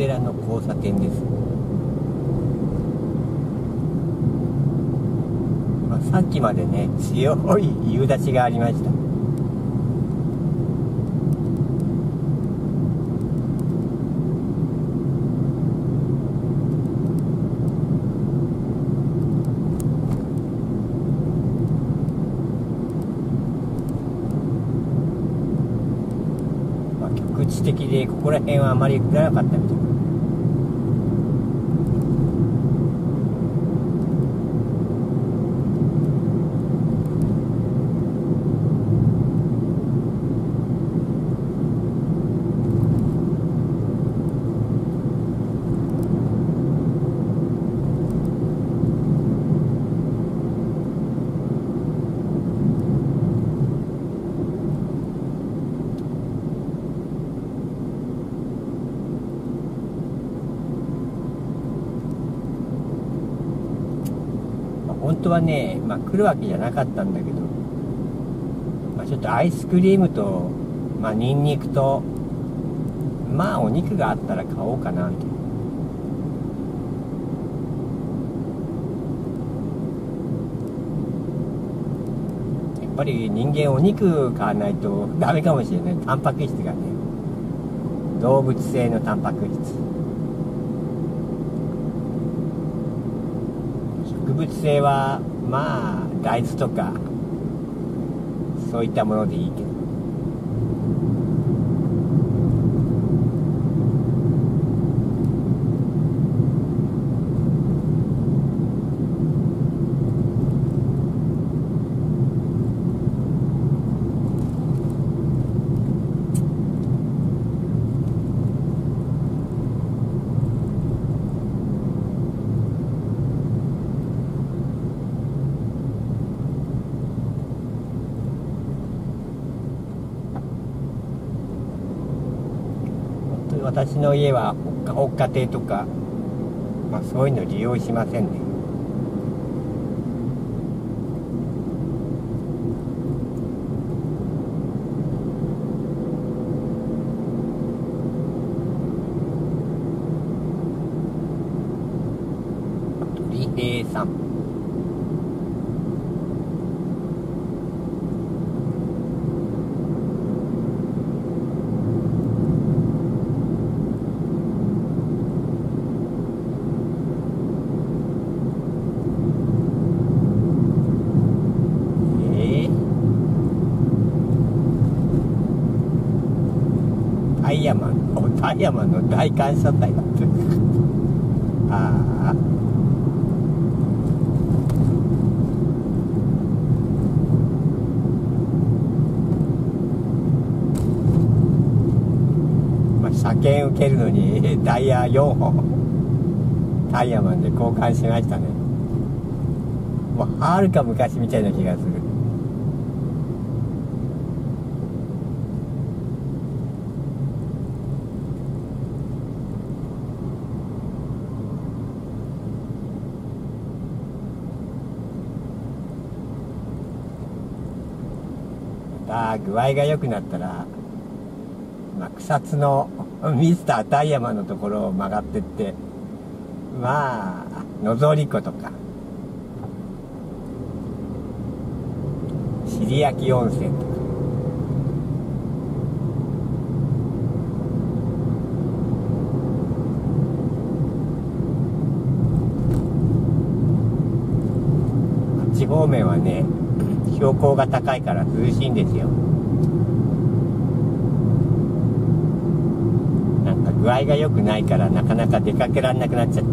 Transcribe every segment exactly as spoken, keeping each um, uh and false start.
寺の交差点です。まあ、さっきまでね強い夕立がありました。局地的でここら辺はあまり降らなかったみたい。本当はね、まあ、来るわけじゃなかったんだけど、まあ、ちょっとアイスクリームと、まあ、ニンニクと、まあお肉があったら買おうかなみたいな。やっぱり人間お肉買わないとダメかもしれない。タンパク質がね、動物性のタンパク質。植物性はまあ大豆とかそういったものでいいけど、私の家はほっかほっか亭とか、まあ、そういうの利用しませんね。鳥平さん、タイヤマン、おタイヤマンの大感謝祭だってああ、まあ車検受けるのにダイヤよんほんタイヤマンで交換しましたね。もうはるか昔みたいな気がする。あ、具合が良くなったら、まあ、草津のミスタータイヤマンのところを曲がってって、まあ野ぞり湖とか尻焼温泉とか、あっち方面はね標高が高いから涼しいんですよ。なんか具合が良くないからなかなか出かけられなくなっちゃって、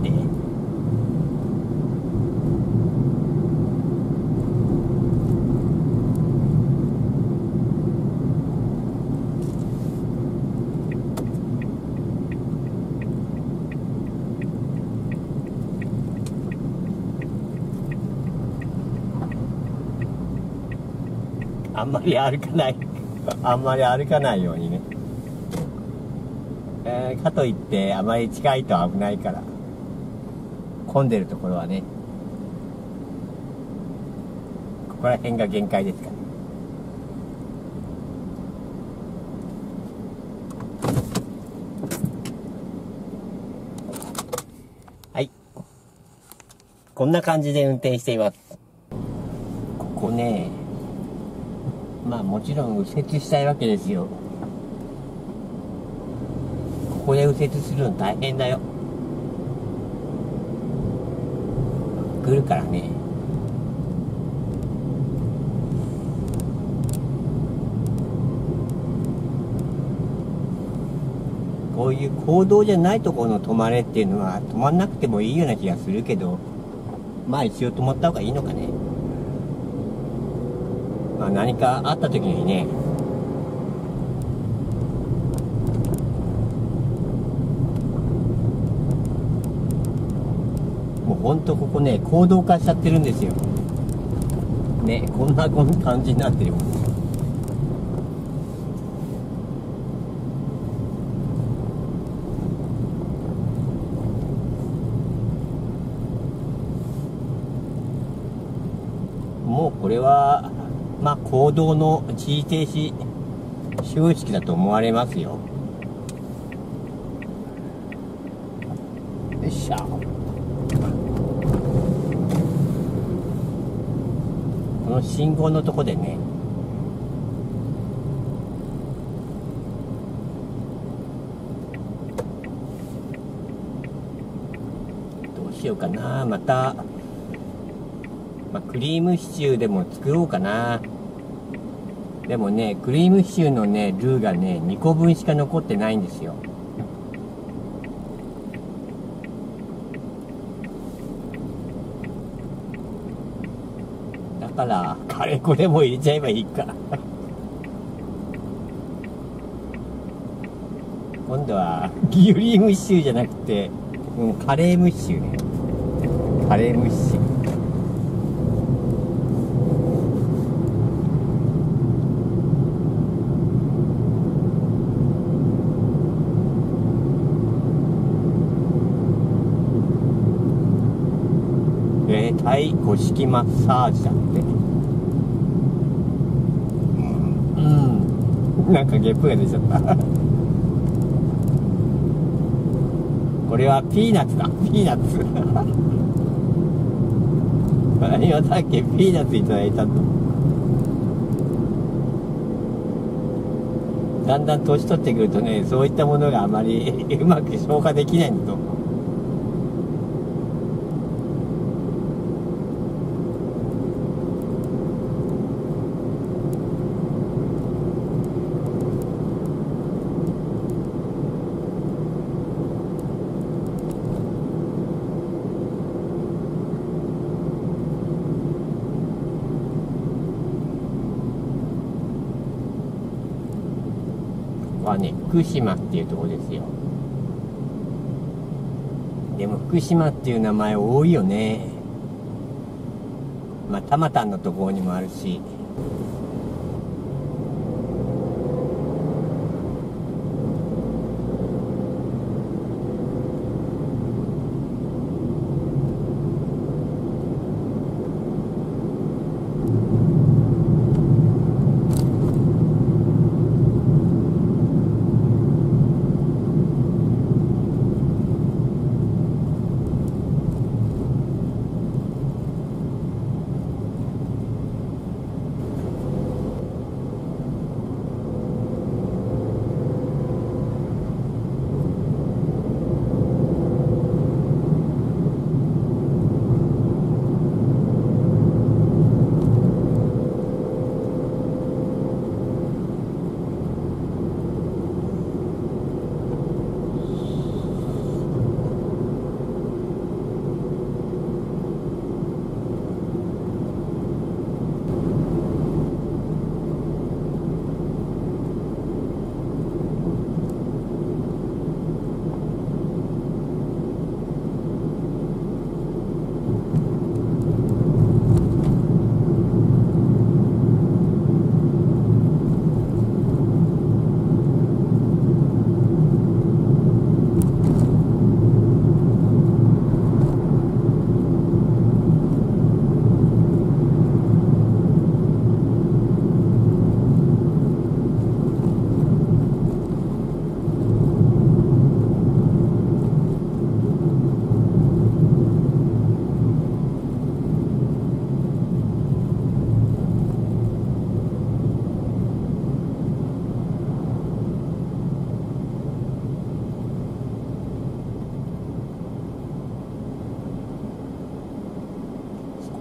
あんまり歩かないあんまり歩かないようにね、えー、かといってあまり近いと危ないから、混んでるところはねここら辺が限界ですかね。 こんな感じで運転しています。ここね、まあもちろん右折したいわけですよ。ここで右折するの大変だよ。来るからね。こういう公道じゃないところの止まれっていうのは止まんなくてもいいような気がするけど、まあ一応止まった方がいいのかね。まあ何かあった時にね。もうほんとここね、公道化しちゃってるんですよ。ね、こんなこんな感じになってるもん。もうこれは、まあ公道の一時停止標識だと思われますよ。よっしゃ。この信号のとこでね、どうしようかな。また、まあ、クリームシチューでも作ろうかな。でもね、クリームシチューのね、ルーがね、にこぶんしか残ってないんですよ。だから、カレーこれも入れちゃえばいいか。今度は、ギュリームシチューじゃなくて、うん、カレームシチューね。カレームシチュー。タイ古式マッサージだって。うん、うん、なんかゲップが出ちゃったこれはピーナッツだ。ピーナッツ今さっきピーナッツいただいたと。だんだん年取ってくるとね、そういったものがあまりうまく消化できないんだと。はね、福島っていうところですよ。でも福島っていう名前多いよね。まあたまたんのところにもあるし。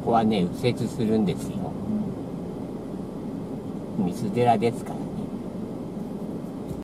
こはね右折するんですよ。水寺ですから